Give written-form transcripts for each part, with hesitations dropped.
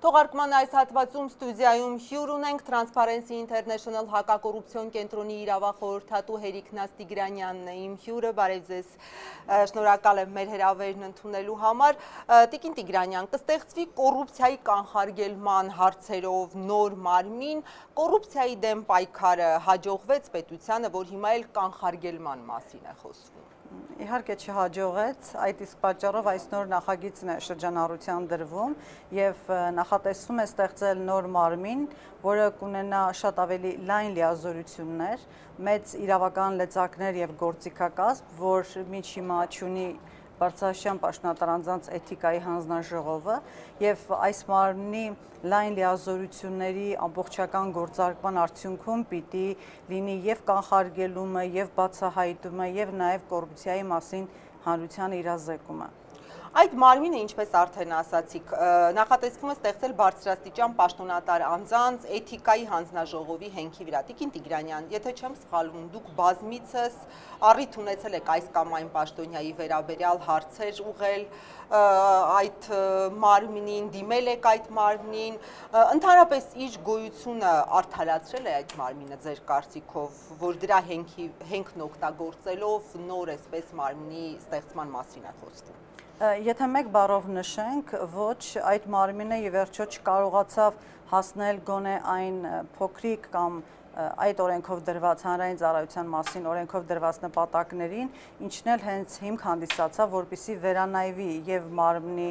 Թողարկման այս հատվածում ստուդիայում հյուր ունենք Transparency International հակակոռուպցիոն կենտրոնի իրավախորհրդատու Հերիքնաց Տիգրանյանն է իմ հյուրը, բարև ձեզ, շնորհակալ եմ մեր հրավերն ընդունելու համար։ Տիկին Տիգրանյան, կստեղծվի կոռուպցիայի կանխարգելման հարցերով նոր մարմին, կոռուպցիայի դեմ պայքարը հաջողվեց պետությանը, որ հիմա էլ կանխարգելման մասին է խոսվում։ Իհարկե չհաջողեց, այդ իսկ պատճառով այս նոր նախագիծն է շրջանառության դրվում եւ նախատեսվում է ստեղծել նոր մարմին, որը կունենա շատ ավելի լայն լիազորություններ, մեծ իրավական լծակներ եւ գործիքակազմ, որ մինչ հիմա չունի Բարձրաստիճան պաշտոնատար անձանց էթիկայի հանձնաժողովը եւ այս մարմնի լայն լիազորությունների ամբողջական գործարկման արդյունքում պիտի լինի եւ կանխարգելումը, եւ բացահայտումը, եւ նաեւ կոռուպցիայի մասին հանրության իրազեկումը։ Այդ մարմինը, ինչպես արդեն ասացիք, նախատեսվում է ստեղծել բարձրաստիճան պաշտոնատար անձանց էթիկայի հանձնաժողովի հենքի վրա։ Տիկին Տիգրանյան, եթե չեմ սխալվում, դուք բազմիցս առիթ ունեցել եք այս կամ այն պաշտոնյայի վերաբերյալ հարցեր ուղղել այդ մարմնին, դիմել եք այդ մարմնին, ընդհանրապես իր գոյությունը արդարացրել է այդ մարմինը ձեր կարծիքով, որ դրա հենքն օգտագործելով նոր այսպես մարմնի ստեղծման մասին է խոսվում։ Եթե մեկ բառով նշենք, ոչ, այդ մարմինը ի վերջո չկարողացավ հասնել գոնե այն փոքրիկ կամ այդ օրենքով դրված հանրային ծառայության մասին օրենքով դրված նպատակներին, ինչն էլ հենց հիմք հանդիսացավ, որպեսզի վերանայվի եւ մարմնի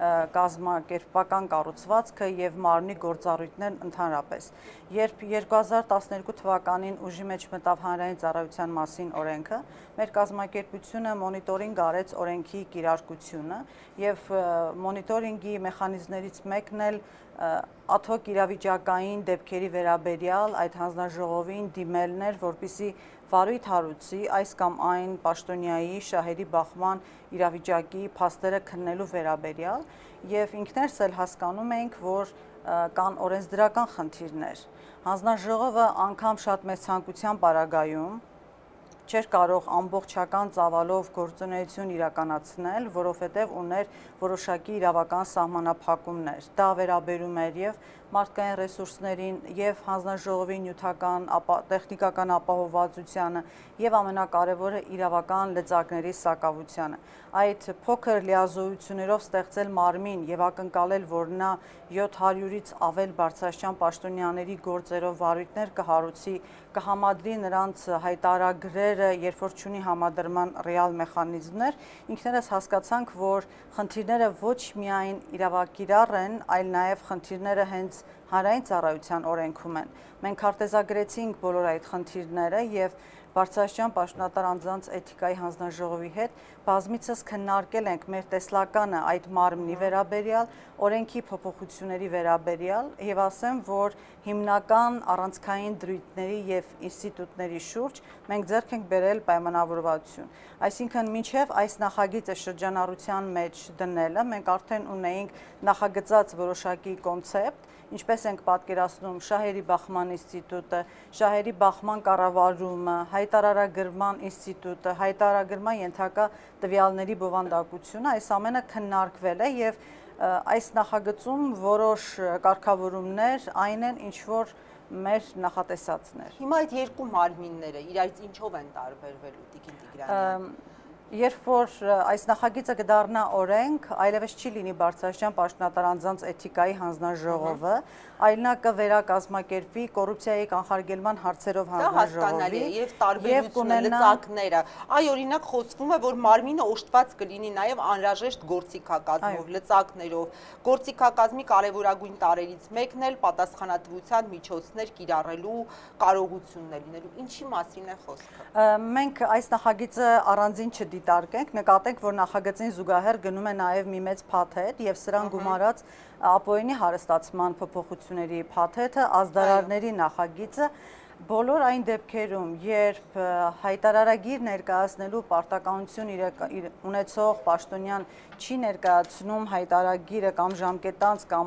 կազմակերպական կառուցվածքը եւ մարմնի գործառույթներն ընդհանրապես։ Երբ 2012 թվականին ուժի մեջ մտավ հանրային ծառայության մասին օրենքը, մեր կազմակերպությունը մոնիտորինգ արեց օրենքի կիրարկությունը եւ մոնիտորինգի մեխանիզմներից մեկն էլ ad-hoc իրավիճակային դեպքերի վերաբերյալ այդ հանձնաժողովին դիմելն էր, որպեսզի վարույթ հարուցի այս կամ այն պաշտոնյայի շահերի բախման իրավիճակի փաստերը քննելու վերաբերյալ եւ ինքներս էլ հասկանում էինք, որ կան օրենսդրական խնդիրներ։ Հանձնաժողովը անգամ շատ մեծ ցանկության պարագայում չէր կարող ամբողջական ծավալով գործունեություն իրականացնել, որովհետև ուներ որոշակի իրավական սահմանափակումներ։ Դա վերաբերում էր եւ մարդկային ռեսուրսներին, եւ հանձնաժողովի նյութական, տեխնիկական ապահովվածությանը, եւ ամենակարևորը իրավական լծակների սակավությանը։ Այդ փոքր լիազորություններով ստեղծել մարմին եւ ակնկալել, որ նա 700-ից ավել բարձրաստիճան պաշտոնյաների գործերով վարույթներ կհարուցի, կհամադրի նրանց հայտարարագրերը, երբ որ չունի համադրման ռեալ մեխանիզմներ, ինքներս հասկացանք, որ խնդիրները ոչ միայն իրավակիրառ են, այլ նաև խնդիրները հենց հանրային ծառայության օրենքում են։ Մենք քարտեզագրեցինք բոլոր այդ խնդիրները եւ Բարձրաստիճան պաշտոնատար անձանց էթիկայի հանձնաժողովի հետ բազմիցս քննարկել ենք մեր տեսլականը այդ մարմնի վերաբերյալ, օրենքի փոփոխությունների վերաբերյալ եւ ասեմ, որ հիմնական առանցքային դրույթների եւ ինստիտուտների շուրջ մենք ձեռք ենք բերել պայմանավորվածություն։ Այսինքն մինչեւ այս նախագիծը շրջանառության մեջ դնելը մենք արդեն ունեինք նախագծած որոշակի կոնցեպտ, ինչպես ենք պատկերացնում շահերի բախման ինստիտուտը, շահերի բախման կառավարումը, հայտարարագրման ինստիտուտը, հայտարարագրման ենթակա տվյալների բովանդակությունը, այս ամենը քննարկվել է եւ այս նախագծում որոշ կարգավորումներ այն են, ինչ որ մեր նախատեսածներ։ Հիմա այդ երկու մարմինները իրարից ինչով են տարբերվելու, Տիկին Տիգրանյան։ Երբ որ այս նախագիծը կդառնա օրենք, այլևս չի լինի բարձրաստիճան պաշտոնատար անձանց էթիկայի հանձնաժողովը, այլ նա կվերակազմակերպվի կոռուպցիայի կանխարգելման հարցերով հանձնաժողովի եւ տարբերությունը լծակները։ Այ օրինակ խոսվում է, որ մարմինը օժտված կլինի նաեւ անհրաժեշտ գործիքակազմով, լծակներով։ Գործիքակազմի կարևորագույն տարրերից մեկն էլ պատասխանատվության միջոցներ կիրառելու կարողությունն է լինելու։ Ինչի մասին է խոսքը։ Մենք այս նախագիծը առանձին չդիտարկենք, նկատենք, որ նախագծին զուգահեռ գնում է նաև մի մեծ փաթեթ եւ սրան գումարած ապօրինի հարստացման փոփոխությունների փաթեթը, ազդարարների նախագիծը, բոլոր այն դեպքերում, երբ հայտարարագիր ներկայացնելու պարտականություն ունեցող պաշտոնյան չի ներկայացնում հայտարարագիրը կամ ժամկետանց կամ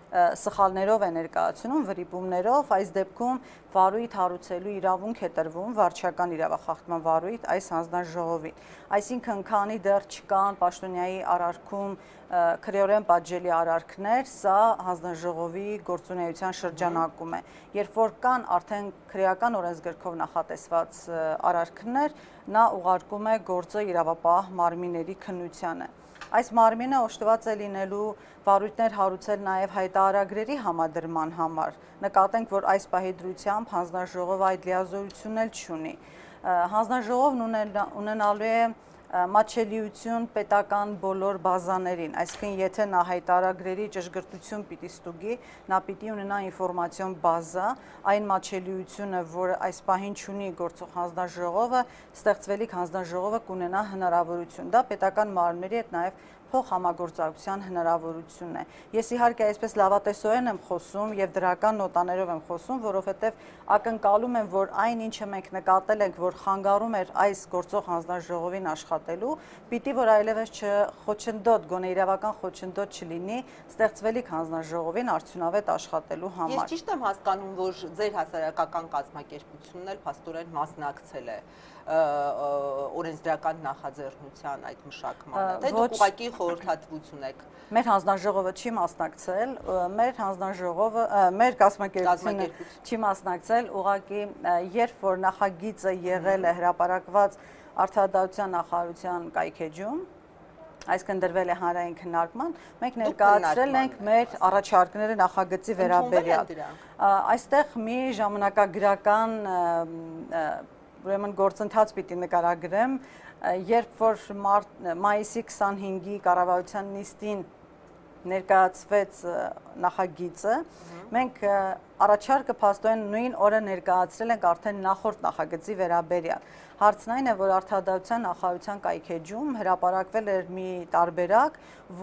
սխալներով է ներկայացնում, վրիպումներով, այս դեպքում վարույթ հարուցելու իրավունք է տրվում վարչական իրավախախտման վարույթ այս հանձնաժողովին։ Այսինքն, քանի դեռ չկան պաշտոնյայի արարքում քրեորեն պատժելի արարքներ, սա հանձնաժողովի գործունեության շրջանակում է։ Երբ որ կան արդեն քրեական օրենսգրքով նախատեսված արարքներ, նա ուղարկում է գործը իրավապահ մարմինների քննությանը։ Այս մարմինը օժտված է լինելու վարույթներ հարուցել նաև հայտարարագրերի համադրման համար։ Նկատենք, որ այս պահի դրությամբ հանձնաժողովը այդ լիազորությունն էլ չունի։ Հանձնաժողովն ունենալու է մատչելիություն պետական բոլոր բազաներին, այսինքն եթե նա հայտարարագրերի ճշգրտություն պիտի ստուգի, նա պիտի ունենա ինֆորմացիոն բազա, այն մատչելիությունը, որը այս պահին չունի գործող հանձնաժողովը, ստեղծվելիք հանձնաժողովը կունենա հնարավորություն։ Դա պետական մարմինների հետ նաև փոխհամագործակցության հնարավորությունն է։ Ես իհարկե այսպես լավատեսորեն եմ խոսում եւ դրական նոտաներով եմ խոսում, որովհետեւ ակնկալում եմ, որ այն ինչը մենք նկատել ենք, որ խանգարում էր այս գործող հանձնաժողովին աշխատելու, պիտի որ այլևս չխոչընդոտ, գոնե իրավական խոչընդոտ չլինի ստեղծվելիք հանձնաժողովին արդյունավետ աշխատելու համար։ Ես ճիշտ եմ հասկանում, որ ձեր հասարակական կազմակերպությունն էլ փաստորեն մասնակցել է օրենսդրական նախաձեռնության այդ մշակմանը, թե դուք ուղղակի խորհրդատվություն եք։ Մեր հանձնաժողովը չի մասնակցել, մեր հանձնաժողովը, մեր կազմակերպությունը չի մասնակցել, ուղղակի երբ որ նախագիծը եղել է հրապարակված Արդարադատության նախարարության կայքեջում, այսինքն դրվել է հանրային քննարկման, մենք ներկայացրել ենք մեր առաջարկները նախագծի վերաբերյալ։ Այստեղ մի ժամանակագրական ուրեմն գործընթաց պիտի նկարագրեմ, երբ որ մայիսի 25-ի կառավարության նիստին ներկայացվեց նախագիծը, մենք առաջարկը փաստորեն նույն օրը ներկայացրել ենք արդեն նախորդ նախագծի վերաբերյալ։ Հարցն այն է, որ Արդարադատության նախարարության կայքեջում հրապարակվել էր մի տարբերակ,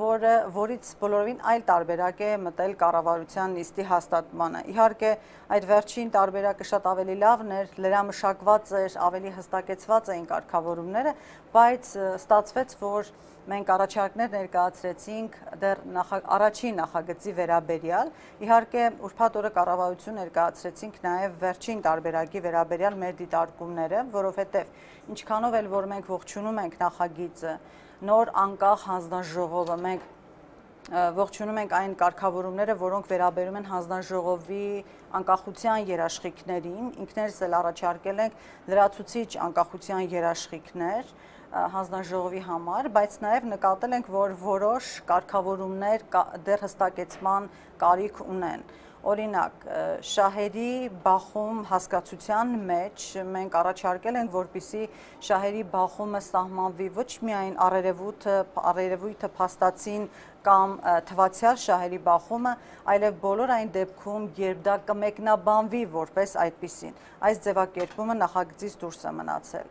որից բոլորովին այլ տարբերակ է մտել կառավարության նիստի հաստատմանը։ Իհարկե, այդ վերջին տարբերակը շատ ավելի լավն էր, լրամշակված էր, ավելի հստակեցված էին կարգավորումները, բայց ստացվեց, որ մենք առաջարկներ ներկայացրեցինք դեռ առաջին նախագծի վերաբերյալ, իհարկե ուրբաթ օրը կառավարություն ներկայացրեցինք նաև վերջին տարբերակի վերաբերյալ մեր դիտարկումները, որովհետև ինչքանով էլ որ մենք ողջունում ենք նախագիծը, նոր անկախ հանձնաժողովը, մենք ողջունում ենք այն կարգավորումները, որոնք վերաբերում են հանձնաժողովի անկախության երաշխիքներին, ինքներս էլ առաջարկել ենք լրացուցիչ անկախության երաշխիքներ հանձնաժողովի համար, բայց նաև նկատել ենք, որ որոշ կարգավորումներ դեռ հստակեցման կարիք ունեն։ Օրինակ, շահերի բախում հասկացության մեջ մենք առաջարկել ենք, որպեսզի շահերի բախումը սահմանվի ոչ միայն առերևույթը փաստացին կամ թվացյալ շահերի բախումը, այլև բոլոր այն դեպքում, երբ դա կմեկնաբանվի որպես այդպիսին։ Այս ձևակերպումը նախագծից դուրս է մնացել։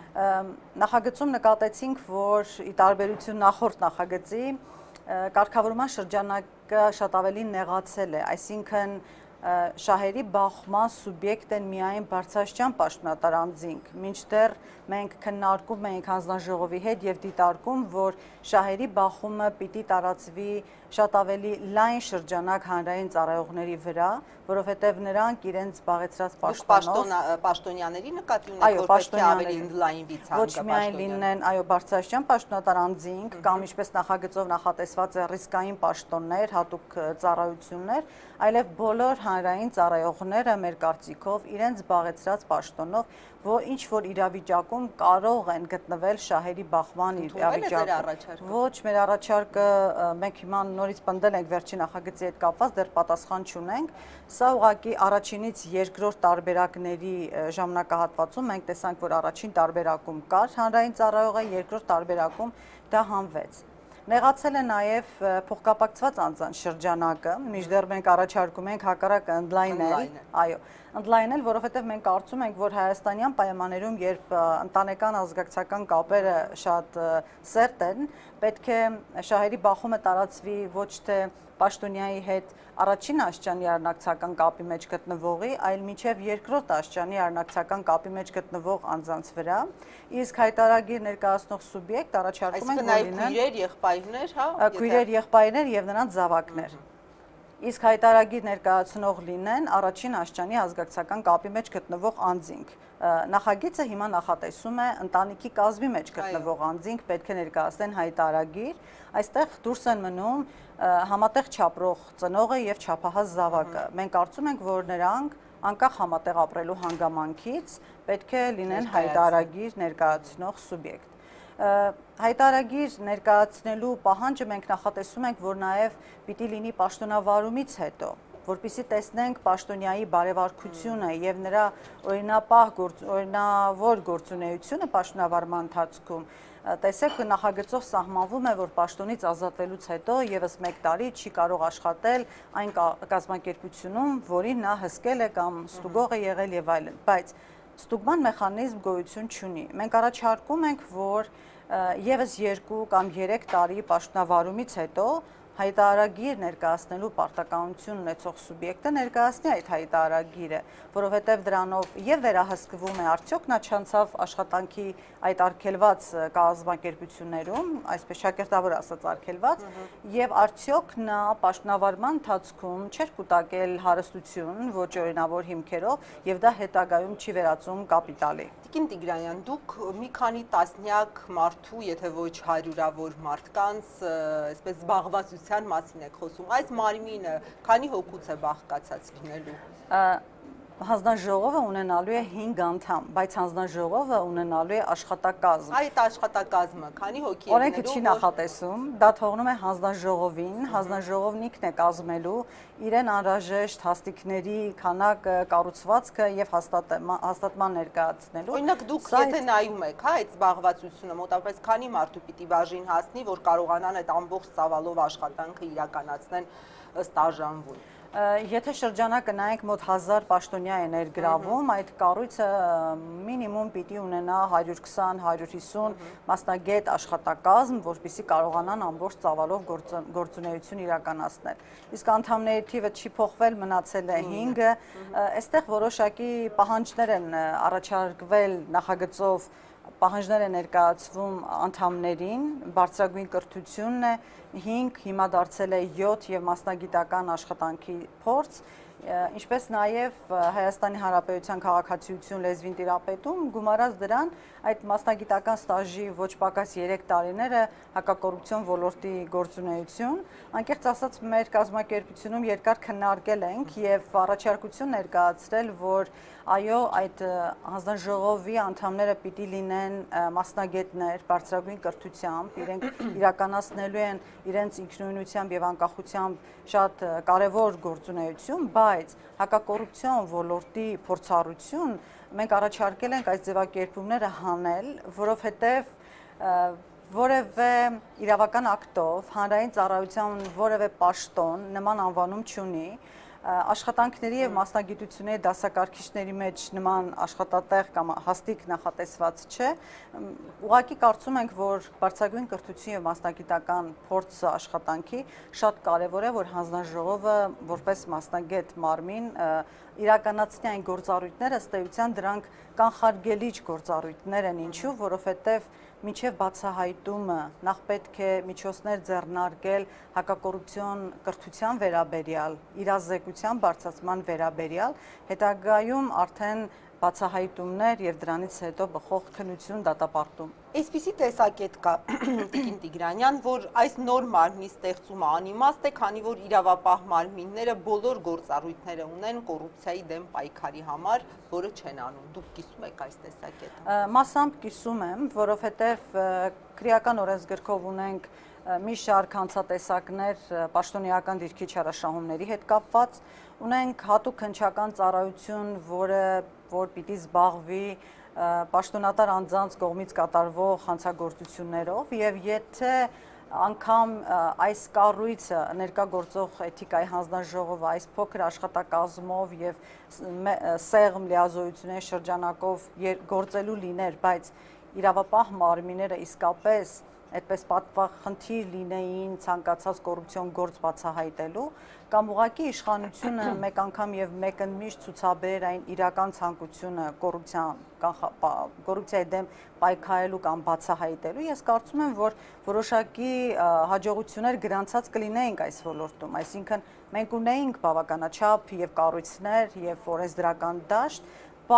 Նախագծում նկատեցինք, որ ի տարբերություն նախորդ նախագծի կարգավորման շրջանակը շատ ավելի նեղացել է, այսինքն շահերի բախման սուբյեկտ են միայն բարձրաստիճան պաշտոնատար անձինք, մինչդեռ մենք քննարկում ենք հանձնաժողովի հետ եւ դիտարկում, որ շահերի բախումը պիտի տարածվի շատ ավելի լայն շրջանակ հանրային ծառայողների վրա, որովհետև նրանք իրենց զբաղեցրած պաշտոնյաների նկատի ունեք, որպես թե ավելի ընդլայնվի ցանկը ոչ միայն լինեն, այո, բարձրաստիճան պաշտոնատար անձինք կամ ինչպես նախագծով նախատեսված է ռիսկային պաշտոններ, հատուկ ծառայություններ, այլև բոլոր հանրային ծառայողները մեր կարծիքով իրենց զբաղեցրած պաշտոնով, որ ինչ որ իրավիճակում կարող են գտնվել շահերի բախման իրավիճակում։ Ոչ, մեր առաջարկը մենք հիմա նորից պնդել ենք վերջին նախագծի հետ կապված, դեռ պատասխան չունենք։ Սա ուղղակի առաջինից երկրորդ տարբերակների ժամանակահատվածում մենք տեսանք, որ առաջին տարբերակում կար հանրային ծառայողը, երկրորդ տարբերակում դա հանվեց։ Նեղացել է նաև փոխկապակցված անձանց շրջանակը, մինչդեռ մենք առաջարկում ենք հակառակը ընդլայնել, այո, ընդլայնել, որովհետև մենք կարծում ենք, որ հայաստանյան պայմաններում, երբ ընտանեկան ազգակցական կապերը շատ սերտ են, պետք է շահերի բախումը տարածվի ոչ թե պաշտոնյայի հետ առաջին աստիճանի արնակցական կապի մեջ գտնվողի, այլ մինչև երկրորդ աստիճանի արնակցական կապի մեջ գտնվող անձանց վրա, իսկ հայտարարագիր ներկայացնող սուբյեկտ առաջարկում ենք, որ լինեն քույրեր, եղբայրներ, հա, քույրեր, եղբայրներ եւ նրանց զավակներ։ Իսկ հայտարարագիր ներկայացնող լինեն առաջին աշճանի ազգակցական կապի մեջ գտնվող անձինք։ Նախագիծը հիմա նախատեսում է ընտանիքի կազմի մեջ գտնվող անձինք պետք է ներկայացնեն հայտարարագիր, այստեղ դուրս են մնում համատեղ չապրող ծնողը եւ չափահաս զավակը։ Մենք կարծում ենք, որ նրանք անկախ համատեղ ապրելու հանգամանքից պետք է լինեն հայտարարագիր ներկայացնող սուբյեկտ։ Հայտարարագիր ներկայացնելու պահանջը մենք նախատեսում ենք, որ նաև պիտի լինի պաշտոնավարումից հետո, որպեսզի տեսնենք պաշտոնյայի բարևարքությունը եւ նրա օրինավոր գործունեությունը պաշտոնավարման ընթացքում, տեսեք նախագծով սահմանվում է, որ պաշտոնից ազատվելուց հետո եւս 1 տարի չի կարող աշխատել այն կազմակերպությունում, որին նա հսկել է կամ ստուգող է եղել եւ այլն, բայց ստուգման մեխանիզմ գոյություն չունի։ Մենք առաջարկում ենք, որ եւս 2 կամ 3 տարի պաշտոնավարումից հետո հայտարարագիր ներկայացնելու պարտականություն ունեցող սուբյեկտը ներկայացնի այդ հայտարարագիրը, որովհետև դրանով եւ վերահսկվում է արդյոք նա չանցավ աշխատանքի այդ արգելված կազմակերպություններում, այսպես շակերտավոր ասած արգելված, եւ արդյոք նա պաշտոնավարման ընթացքում չէր կուտակել հարստություն ոչ օրինավոր հիմքերով եւ դա հետագայում չի վերածում կապիտալի։ Տիկին Տիգրանյան, դուք մի քանի տասնյակ մարդու, եթե ոչ հարյուրավոր մարդկանց, այսպես զբաղվածության մասին եք խոսում։ Այս մարմինը քանի հոգուց է բաղկացած լինելու։ Հանձնաժողովը ունենալու է 5 անդամ, բայց հանձնաժողովը ունենալու է աշխատակազմ։ Այդ աշխատակազմը քանի հոգի է Օրենքը չի նախատեսում, դա թողնում է հանձնաժողովին, հանձնաժողովն ինքն է կազմելու իրեն անհրաժեշտ հաստիքների քանակը, կառուցվածքը եւ հաստատման ներկայացնելու։ Օրինակ դուք եթե նայում եք, հա, այդ զբաղվածությունը մոտավորապես քանի մարդու պիտի բաժին հասնի, որ կարողանան այդ ամբողջ ծավալով աշխատանքը իրականացնեն ըստ արժանվուն։ Եթե շրջանակը նայենք մոտ 1000 պաշտոնյա է ներգրավում, այդ կառույցը մինիմում պիտի ունենա 120-150 մասնագետ աշխատակազմ, որպեսզի կարողանան ամբողջ ծավալով գործունեություն իրականացնել։ Իսկ անդամների թիվը չի փոխվել, մնացել է 5-ը, այստեղ որոշակի պահանջներ են առաջարկվել նախագծով, պահանջներ է ներկայացվում անդամներին, բարձրագույն կրթությունն է 5, հիմա դարձել է 7 եւ մասնագիտական աշխատանքի փորձ, ինչպես նաև Հայաստանի Հանրապետության քաղաքացիություն լեզվին տիրապետում, գումարած դրան այդ մասնագիտական ստաժի ոչ պակաս 3 տարիները հակակոռուպցիոն ոլորտի գործունեություն, անկեղծ ասած մեր կազմակերպությունում երկար քննարկել ենք եւ առաջարկություն ներկայացրել, որ այո, այդ հանձնաժողովի անդամները պիտի լինեն մասնագետներ, բարձրագույն կրթությամբ, իրենք իրականացնելու են իրենց ինքնուրույնությամբ եւ անկախությամբ շատ կարեւոր գործունեություն, բայց հակակոռուպցիոն ոլորտի փորձառություն մենք առաջարկել ենք այս ձևակերպումները հանել, որովհետեւ որևէ իրավական ակտով հանրային ծառայության որևէ պաշտոն նման անվանում չունի, աշխատանքների եւ մասնագիտությունների դասակարգիչների մեջ նման աշխատատեղ կամ հաստիկ նախատեսված չէ, ուղղակի կարծում ենք, որ բարձրագույն կրթություն եւ մասնագիտական փորձը աշխատանքի շատ կարեւոր է, որ հանձնաժողովը որպես մասնագետ մարմին իրականացնի այն գործառույթները, ըստ էության դրանք կանխարգելիչ գործառույթներ են, ինչու, որովհետեւ մինչև բացահայտումը նախ պետք է միջոցներ ձեռնարկել հակակոռուպցիոն կրթության վերաբերյալ, իրազեկության բարձրացման վերաբերյալ, հետագայում արդեն բացահայտումներ եւ դրանից հետո բխող քննություն դատապարտում։ Այսպիսի տեսակետ կա Տիկին Տիգրանյան, որ այս նոր մարմնի ստեղծումը անիմաստ է, քանի որ իրավապահ մարմինները բոլոր գործառույթները ունեն կոռուպցիայի դեմ պայքարի համար, որը չեն անում։ Դուք կիսում եք այս տեսակետը։ Մասամբ կիսում եմ, որովհետեւ քրեական օրենսգրքով ունենք մի շարք հանցատեսակներ պաշտոնեական դիրքի չարաշահումների հետ կապված, ունենք հատուկ հնչական ծառայություն, որ պիտի զբաղվի պաշտոնատար անձանց կողմից կատարվող հանցագործություններով եւ եթե անգամ այս կառույցը ներկա գործող էթիկայի հանձնաժողովը այս փոքր աշխատակազմով եւ սեղմ լիազորությունների շրջանակով գործելու լիներ, բայց իրավապահ մարմինները իսկապես այդպես պատվախնդիր լինեին ցանկացած կոռուպցիոն գործ բացահայտելու, կամ ուղղակի իշխանությունը մեկ անգամ եւ մեկընդմիշտ ցուցաբերեր այն իրական ցանկությունը կոռուպցիայի դեմ պայքարելու կամ բացահայտելու, ես կարծում եմ, որ որոշակի հաջողություններ գրանցած կլինեինք այս ոլորտում, այսինքն մենք ունեինք բավականաչափ եւ կառույցներ եւ օրենսդրական դաշտ,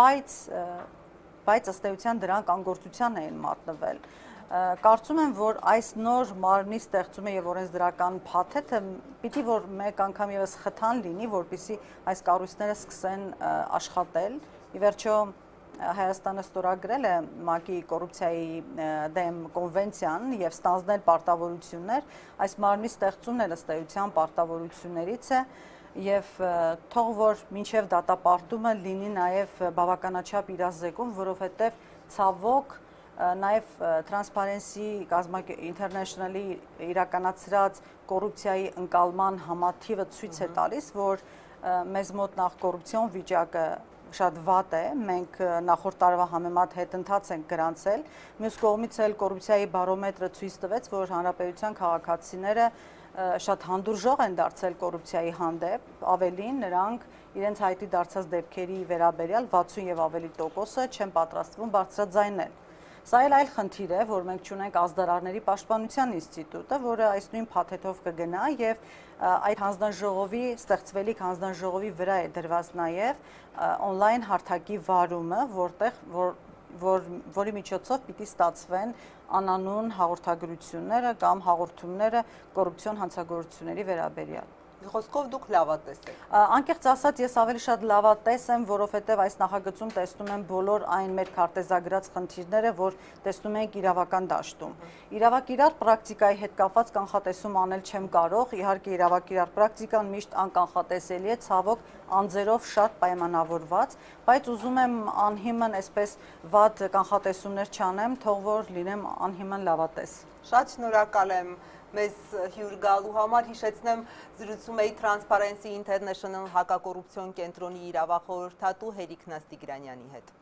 բայց ըստ էության դրանք անգործության էին մատնվել։ Կարծում եմ, որ այս նոր մարմնի ստեղծումը եւ օրենսդրական փաթեթը պիտի որ մեկ անգամ եւս խթան լինի, որպեսզի այս կառույցները սկսեն աշխատել։ Ի վերջո Հայաստանը ստորագրել է ՄԱԿ-ի կոռուպցիայի դեմ կոնվենցիան եւ ստանձնել պարտավորություններ, այս մարմնի ստեղծումն էլ ըստ էության պարտավորություններից է եւ թող որ մինչեւ դատապարտումը լինի նաեւ բավականաչափ իրազեկում, որովհետեւ ցավոք նաև Transparency International-ի իրականացրած կոռուպցիայի ընկալման համաթիվը ցույց է տալիս, որ մեզ մոտ նախ կոռուպցիոն վիճակը շատ վատ է, մենք նախորդ տարվա համեմատ հետընթաց ենք գրանցել, մյուս կողմից էլ կոռուպցիայի բարոմետրը ցույց տվեց, որ հանրապետության քաղաքացիները շատ հանդուրժող են դարձել կոռուպցիայի հանդեպ, ավելին նրանք իրենց հայտի դարձած դեպքերի վերաբերյալ 60 եւ ավելի տոկոսը չեն պատրաստվում բարձրաձայնել։ Սա էլ այլ խնդիր է, որ մենք ունենք ազդարարների պաշտպանության ինստիտուտը, որը այս նույն փաթեթով կգնա եւ այդ հանձնաժողովի ստեղծվելիք հանձնաժողովի վրա է դրված նաեւ on-line հարթակի վարումը, որի միջոցով պիտի ստացվեն անանուն հաղորդագրությունները կամ հաղորդումները կոռուպցիոն հանցագործությունների վերաբերյալ։ Խոսքով դուք լավատես եք։ Անկեղծ ասած, ես ավելի շատ լավատես եմ, որովհետև այս նախագծում տեսնում եմ բոլոր այն մեր քարտեզագրած խնդիրները, որ տեսնում ենք իրավական դաշտում։ Իրավակիրառ պրակտիկայի հետ կապված կանխատեսում անել չեմ կարող, իհարկե իրավակիրառ պրակտիկան միշտ անկանխատեսելի է, ցավոք անձերով շատ պայմանավորված, բայց ուզում եմ անհիմն այսպես վատ կանխատեսումներ չանեմ, թող որ լինեմ անհիմն լավատես։ Շատ շնորհակալ եմ մեզ հյուր գալու համար, հիշեցնեմ զրուցում էի Transparency International հակակոռուպցիոն կենտրոնի իրավախորհրդատու Հերիկ Նաստիգրանյանի հետ։